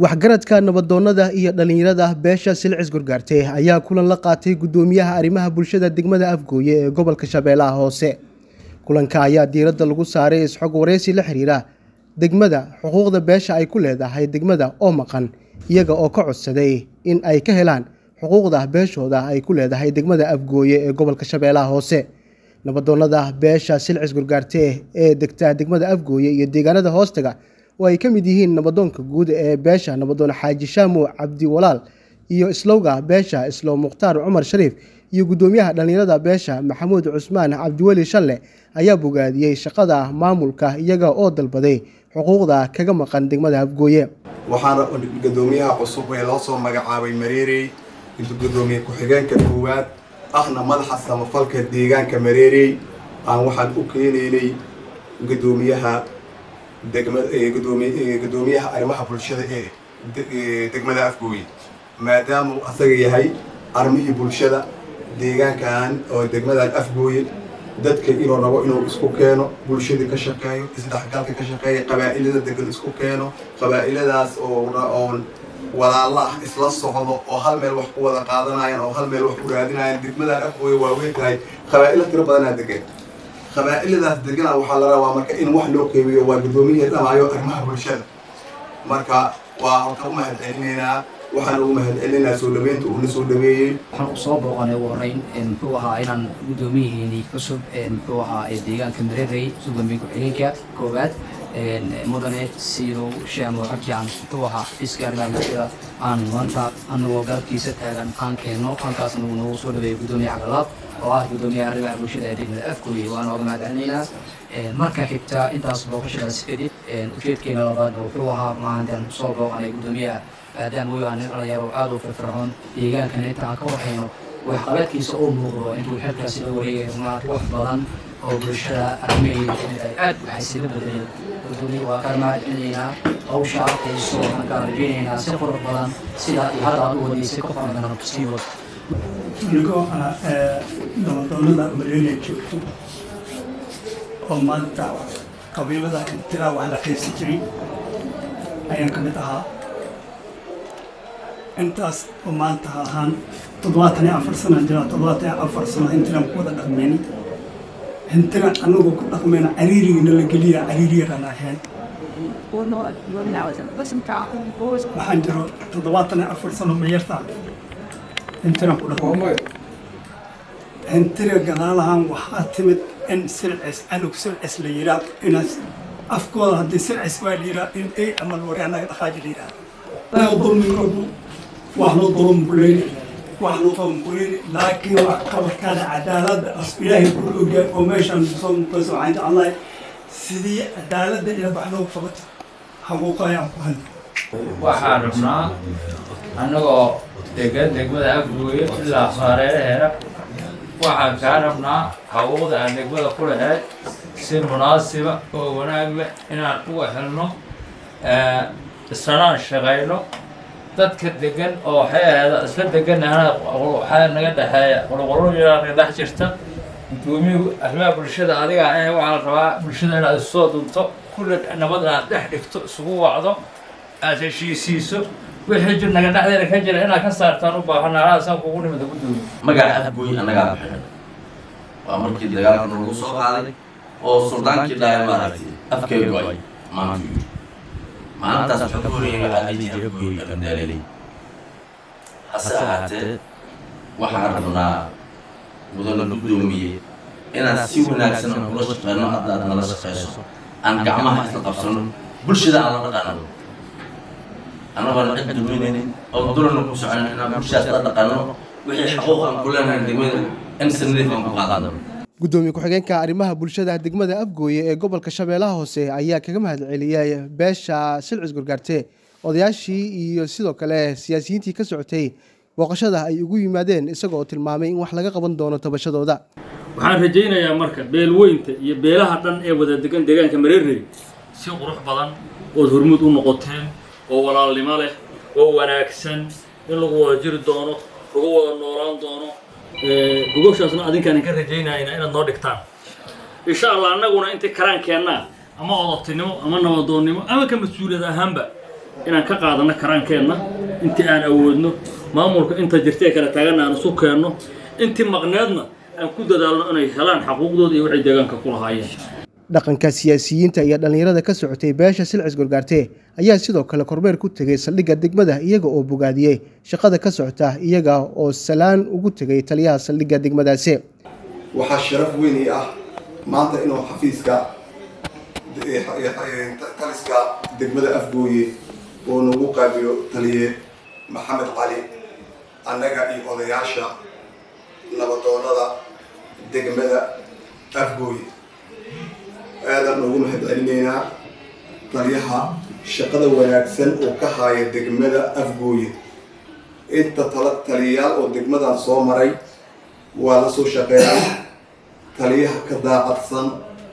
waxgaradka nabadoonnada iyo dhalinyarada beesha Silcis Gurgaarte ayaa kulan la qaatay gudoomiyaha arrimaha bulshada degmada Afgooye ee gobolka Shabeellaha Hoose. Kulanka ayaa diiradda lagu saaray isxog wareysi la xiriira degmada xuquuqda beesha ay ku leedahay degmada oo maqan iyaga oo ka codsaday in ay ka helaan xuquuqda beeshooda ay ku leedahay degmada Afgooye ee gobolka Shabeellaha Hoose. Nabadoonnada beesha Silcis Gurgaarte ee degta degmada Afgooye iyo deegaanada hoostaga oo ay ka mid yihiin nabadoonka guud ee beesha nabadoon Xaaji Shaamu Cabdi Walaal iyo islowga beesha Islow Mukhtaar Cumar Shariif iyo gudoomiyaha dhalinyarada beesha Maxamuud Cusmaan Cabdiweli Shalle ayaa bogaadiyay shaqada maamulka iyaga oo dalbaday xuquuqda kaga maqan degmada Afgooye. waxaana gudoomiyaha cusub ee loo soo magacaabay Mareerey inta gudoomiye ku xigeenka koowaad ahna madaxa samafalka deegaanka Mareerey aan waxaan u keenaynay gudoomiyaha gudoomiyaha arrimaha bulshada ee degmada Afgooye maadaama uu asaga yahay arrimihii bulshada deegaankan oo degmada Afgooye dadka inuu rabo inuu isku keeno bulshada ka shaqeeyo isdhexgalka ka shaqeeyo qabaa'ilada degan isku keeno qabaa'iladaas oo walaalo ah isla socdo oo hal meel wax ku wada qaadanayaan oo hal meel wax ku raadinayaan degmada Afgooye waa weyn tahay qabaa'ilo tiro badan degan qabaa'iladaas degan waxa la rabaa marka in wax loo qeybiyo waa gudoomiyaha dhamaayo arrimaha bulshada marka waa halka u mahadcelinaynaa waxaan ugu mahadcelinaynaa soo dhaweynta uu soo dhaweeyay waxaan soo booqanay ugu horeyn muxuu ahaa inaan gudoomiyaheeni cusub muxuu ahaa deegaanka Mareerey gudoomiye ku xigeenka koowaad mudane Siirow Shaamu Cabdi muxuu ahaa iskaarnaa aan maanta anagoo galkiisa taagan aan keeno halkaas nagu soo dhaweeyay gudoomiyaha Cagalaab oo ah gudoomiyaha arrimaha bulshada ee degmada Afgooye waan uga mahadcelinaynaa marka xigta intaas booqashadaas kadib ujeedkeena labaad wuxuu ahaa maalintan soo booqanay gudoomiyaha maadaama uu yahay dhalinyaro aad u firfircoon deegaankan intaan ka waxayno waxqabadkiisa oo muuqdo intuu xilkaasi la wareegay wax badan oo bulshada arrimaheeda aad u xasiilo badan gudoomiyaha waa ka mahadcelinaynaa hawsha arkayso waxaan ka rajaynaynaa si qurux badan sida hadda aad u wadaysay ka fadlan sii wad anigoo nabadoonnada Mareerey joogto oo maanta qabiilada intiraa wax la qeybsan jiray ayaan ka mid ahaa intaas oo maanta ahaan 74 sano jira 74 sano intaan ku wada dhaqmeen intaan anagu ku dhaqmeen cariiriina la geliya cariiriyana ahayn waxaan jiro 74 sano ma yarta intaan ku dhaqmeen intaan gadaalahan waxaa timid in Silcis anug Silcis la yiraahdo inaas afkooda hadii Silcis waa la yiraahdo in ay amal waraanaga dhaqaaji la yiraahdo وحنا ظلم بلين وحنا ظلم بلين لكن وقبل كان عدالة إلهي كل جاء وماشان نظام كذا عند الله سدي عدالة إلى بحنا وفقط حقوقا يا أخوان وحاربنا أنه دقمة أفجوية إلا صارير هنا وحاربنا حقوق أن دقمة كلها سن مناسبة ونعمل إن القوة حلنا السنة الشغيلة dadka degan oo xeelada isla degan waxa naga dhaxay qorqorooyinka dhex jirta gudoomiyaha arrimaha bulshada adiga waxa la rabaa bulshada inaad soo dunto kullu nabad aad dhex dhigto isugu wacdo aad heshiisiiso wixii jir naga dhaxdeena ka jira inaad ka saartaan u baahanaa asan kugu nimada gudoomiye magaca Afgooye anaga bixin waa markii dagaalka lagu soo qaaday oo suldaankii dhaay maaragtay afkeedu ay maanta maantaas xukuumiyay waxa ay Afgooye ka dalay hasaate waxaan rabnaa mudane gudoomiye inaan si wanaagsan ula shaqeyno hadda nala shaqeyso aan gacmaha isla qabsano bulshada aan la dhaqano anagoo cid duminaynin oo dulana ku socono inaan bulshada la dhaqano wixii xuquuq aan ku leenahay degmada in sanadii aan ku qaadano gudoomiye ku xigeenka arrimaha bulshada degmada Afgooye ee gobolka Shabeellaha Hoose ayaa kaga mahadceliyay beesha Silcis Gurgaarte odayaashii iyo sidoo kale siyaasiyiintii ka socotay booqashada ay ugu yimaadeen isagoo tilmaamay in wax laga qaban doono tabashadooda waxaan rajaynayaa marka beelweynta iyo beelaha dhan ee wada degan deegaanka Mareerey si qurux badan oo hormuud u noqoteen oo walaalnimo leh oo wanaagsan in lagu wada jiri doono lagu wada noolaan doono gogoshaasna adinkaan ka rajaynayna inaad noo dhigtaan insha Allah annaguna inta karaan keenna ama odatinimo ama nabadoonnimo ama ka mas'uuliyad ahaanba inaan ka qaadano karaankeenna intii aan awoodno maamulka inta jirtay kala taagana aan isu keenno intii maqneedna aan ku dadaalno inay helaan xaquuqdooda iyo wixii deegaanka ku lahaayeen. dhaqanka siyaasiyiinta iyo dhalinyarada ka socotay beesha Silcis Gorgaarte ayaa sidoo kale kormeer ku tagay saldhigga degmada iyaga oo bogaadiyay shaqada ka socota iyaga oo salaan ugu tagay taliyaha saldhigga degmadaasi. waxaa sharaf weyn ah maanta inuu xafiiska taliska degmada Afgooye oo nagu qaabiyo taliye Maxamed Cali annaga iyo odayaasha nabadoonada degmada Afgooye aadan ugu mahadcelinaynaa taliyaha shaqada wanaagsan oo ka haya degmada Afgooye inta taliyaal oo degmadan soo maray waa la soo shaqeeyay taliyaha ka daacadsan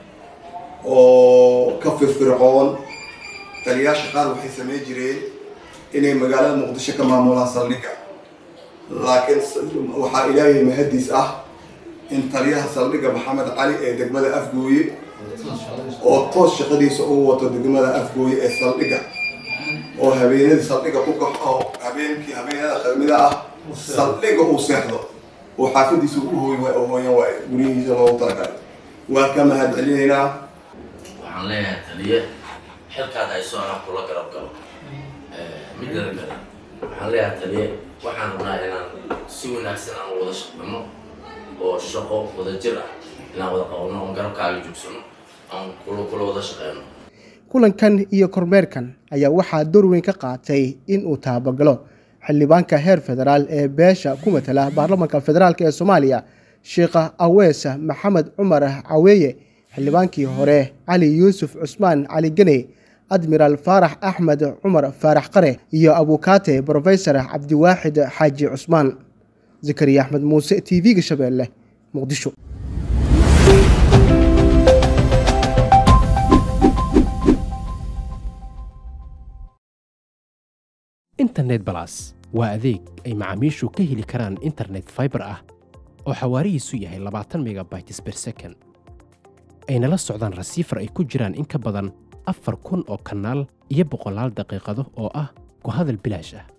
oo ka firfircoon taliyaasha qaar waxay sameyn jireen inay magaalada Muqdisho ka maamulaan saldhigga laakiin waxaa ilaahay mahadiis ah in taliyaha saldhigga Maxamed Cali ee degmada Afgooye oo toos shaqadiisa ugu wato degmada Afgooye ee saldhigga oo habeenada saldhigga ku kaxo habeenada khamiida ah saldhigga uu seexdo oo xaafadiisa u hooyan waay gurigiisa loogu talagalay waa ka mahadcelinaynaa. waxaan leeyahay taliye xilkaad ay soo aan kula garab galo midda kale waxaan leeyahay taliye waxaan rabnaa inaan si wanaagsan aan wada shaqeyno oo shaqo wada jir ah inaan wada qabanno oo garabkaaga joogsano aan kula wada shaqeyno. kulankan iyo kormeerkan ayaa waxaa door weyn ka qaatay in uu taabagalo xildhibaanka heer federaal ee beesha ku matala baarlamaanka federaalka ee Soomaaliya Sheekh Awees Maxamed Cumar Caweeye xildhibaankii hore Cali Yuusuf Cusmaan Cali Gane Admiral Faarax Axmed Cumar Faarax Qare iyo abukaate Professor Cabdiwaaxid Xaaji Cusmaan. Zakariya Axmed Muuse TV-ga Shabeelle Muqdisho. internet plus waa adeeg ay macaamiishu ka heli karaan internet fiber ah oo xawaarihiisu yahay 20 megabytes per second ayna la socdaan rasiifar ay ku jiraan in ka badan 4,000 oo kanaal iyo 100 daqiiqado oo ah ku hadal bilaash ah.